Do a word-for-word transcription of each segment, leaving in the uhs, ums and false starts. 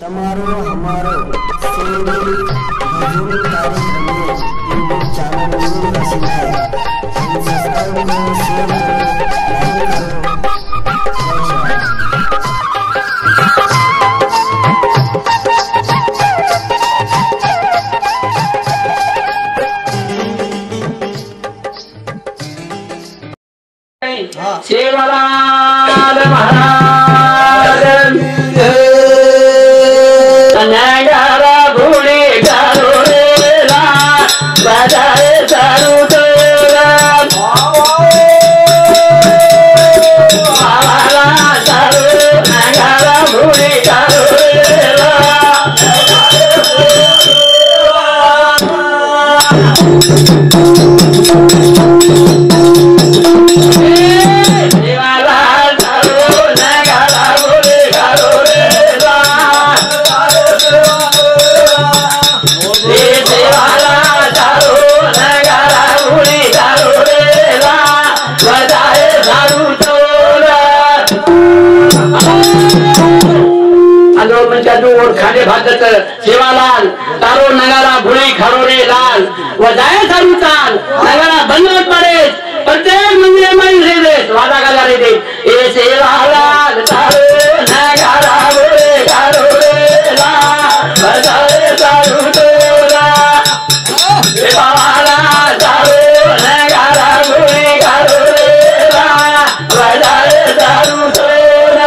તમારો હમારો સેવી ભજન કાર્યક્રમ में यूट्यूब चैनल में रसिक है सब्सक्राइब करो शेयर करो लाइक करो सेवालाल महाराज नगारा भूले गारो रे ला बजाए सारू तोरा आवारा सारू नगारा भूले गारो रे ला और खाने भागत सेवालाल तारो नगारा भूली खारो रे लाल वजाए सारू ताल नगारा बंद मत पड़े प्रत्येक मंदिर में रह दे वादा का जा रहे थे ए सेवालाल तारो नगारा भूली खारो रे लाल वजाए सारू तोरा सेवालाल तारो नगारा भूली खारो रे लाल वजाए सारू तोरा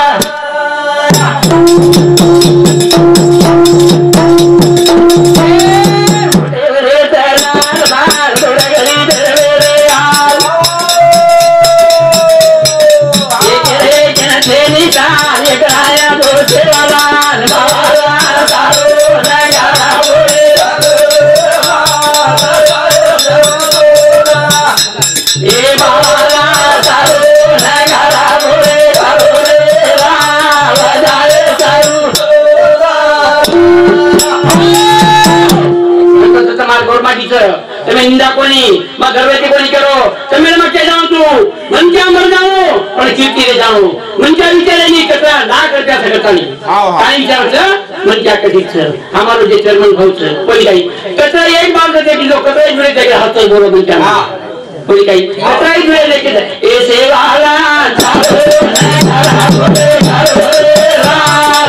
इंदा कोनी मैं गर्वेती कोनी करो तो मेरे मत जाऊं तू मन क्या मर जाऊं और कीर्ति रे जाऊं मन क्या विचारे नहीं करता ना करता सकता नहीं काय विचार छ मन क्या कधी छ हमारो जे चेयरमैन भाऊ छ कोई काही कतरा एक बार करते कि लोग कतरा जुड़े देखे हाथ से बोलो मन क्या कोई काही कतरा जुड़े लेके ए सेवाला चालो नगारा बोले चालो लाल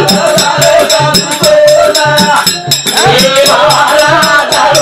सेवाला चालो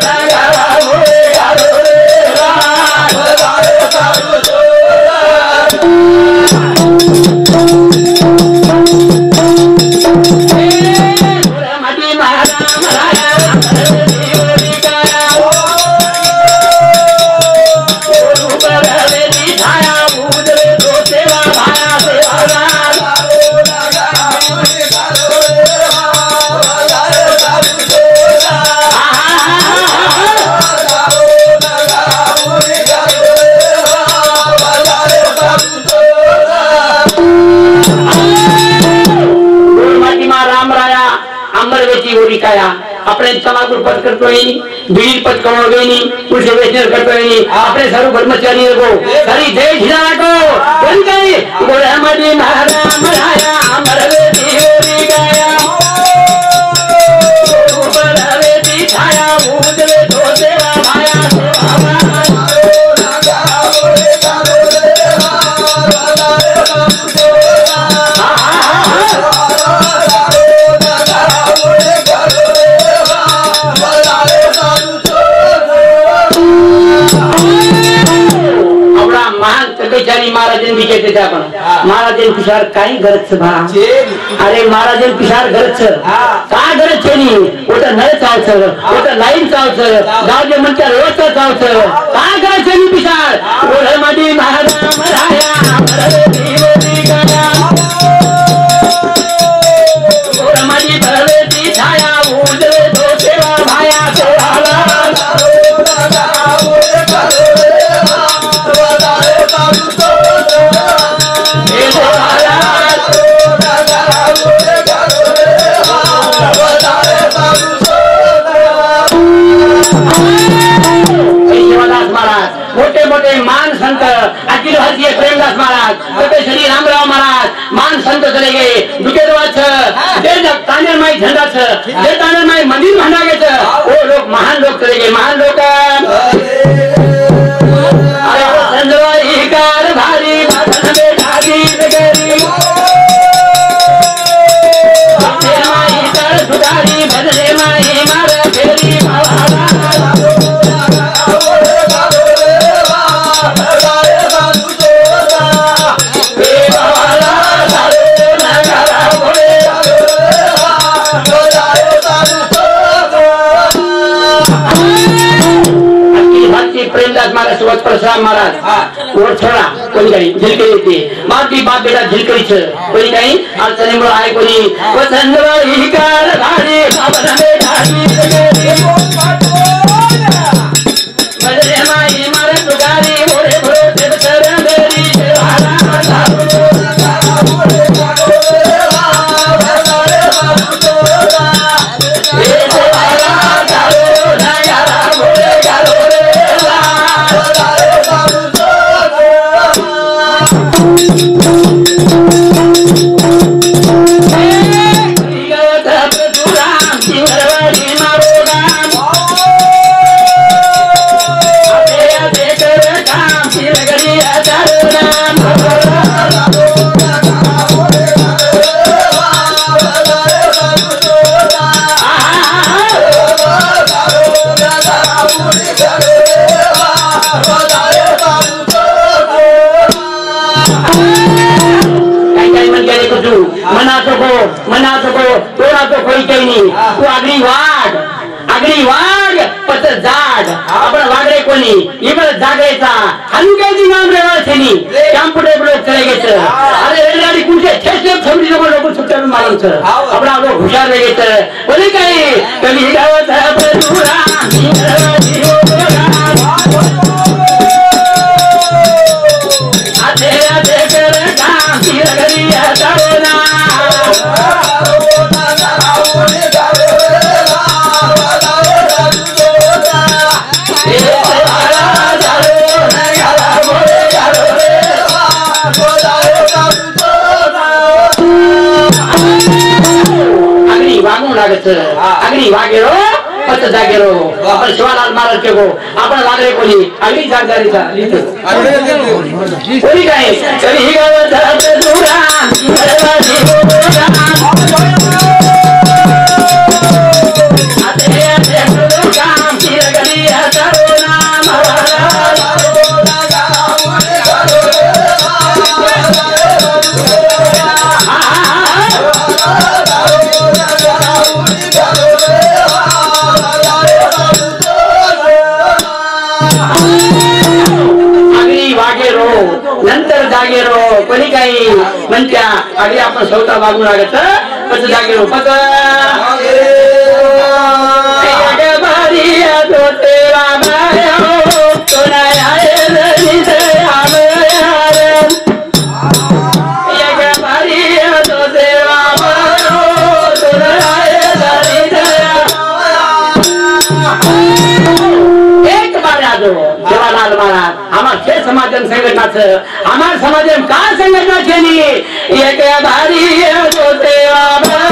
अपने समाज पद करते ही बीड़ी पद कमाओगे नहीं पुलिस वेशनर करते ही अपने सर्व कर्मचारी को सारी देश हिला को बन गई बोले हमारी महारा मराया मरवे दियोरी गया ऊपर हवे दी छाया भूतले तो सेवा माया सेवा महाराज कहते थे आपण महाराज पिशार काही गरज छ भा अरे महाराज पिशार गरज छ का गरज छ नी ओटा नळ चाव छ ओटा लाईन चाव छ गाव जे म्हणता व्यवस्था चाव छ का गरज छ नी पिशार ओढे माडी महाराज मराया मरवे दियोरी गया ओढे माडी भरवे ती छाया उजळे तो सेवा भाया सेवाला मोटे मोटे मान संत अखिल भारतीय प्रेमदास महाराज श्री रामराव महाराज मान संत चले गए दुखे सुरुवात परशुराम महाराज वर छोडा कोणी काही झिलके येते बापी बाप बेटा झिलकरीच कोणी काही अडचणीमुळे आहे कोणी वसंतराव काळ झाली बाबा मजरे माई मारे तुगारी मोरे भरोसे बसरंगरी मना सको मना सको तोड़ा तो कोई कहीं नहीं तू अगली वाढ अगली वाढ पत जाड आपण वागरे कोणी इकडे जागायचा हलुक्याची नाम रेवायची कॅम्प्युटर ब्लॉक करायचं अरे रेलगाडी कुठे ठेसले थोडी लोक लोक सुटून मारायचं आपण आलो हुशार वेगळं बोले काय कमी गावाचा प्रदुरा आते आते कर काम घरी जावना अग्नि वागू लागत अग्नि वागेरो पत जागेरो आपण शिवालाल महाराज के गो आपण वागरे कोणी अग्नि जागदारीचा लिहितो कोणी काय कधी गावात दुरा आते आते काम घरी जावना नंतर जागेरो कोणी काही म्हणत्या आधी आपण स्वतः वागू लागत पत जागेरो पत जवाहरलाल महाराज हमारे समाजम संगठनाचं हमार समाजम का संघटना केली एक भारी तो देवा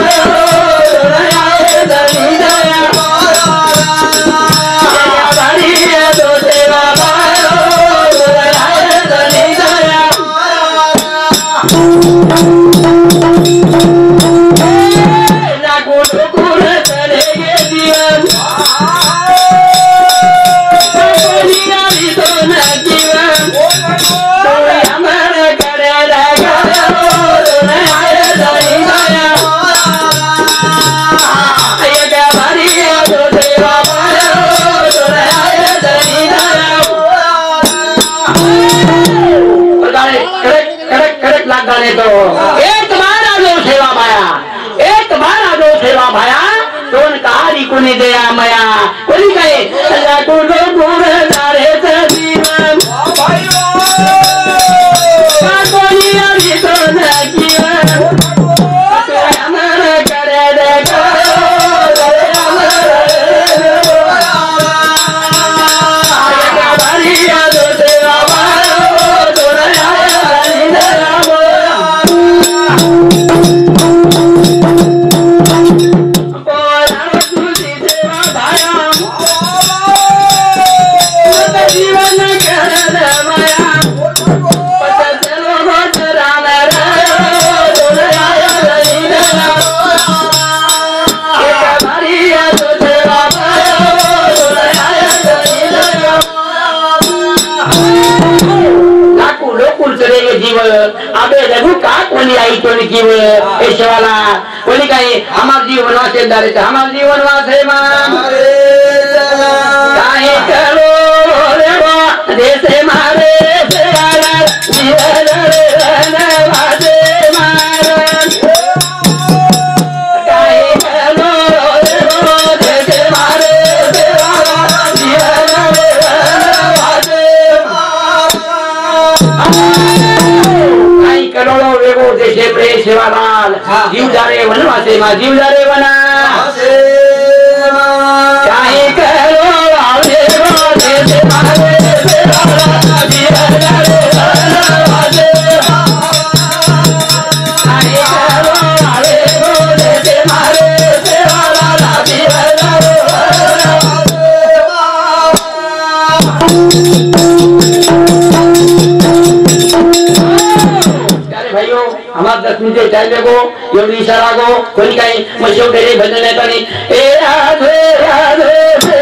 तो एक बार आजो सेवा भाया एक बार आजो सेवा भाया दोन कारी कोणी दया मया कोणी काय अल्लाह को गुण दारे जीवन कोणी अभी तो जीवन अमर करे देखो अबे लघु का कोणी आई कोणी जीव ए शिवाला कोणी काही हमार जीवन वाचेदार हमार जीवन वाचे मान काय करो रे देश मारे सेवाला जीवन रे वादे मारन काय करो रो देश मारे सेवाला जीवन रे वादे काय करोड़ो वेगो देशे प्रेम सेवालाल जीव जारे वनवासे मा जीव जारे वना काय करो आवे रो देश मारे सेवाला जीवन रे वनवासे काय करो आवे रो देश मारे सेवाला जीवन रे भाइयों हमारा दस मिनट टाइम देखो एवढी इशारा गो कोणी काही मग शेवटी भजन येतानी ए राधे राधे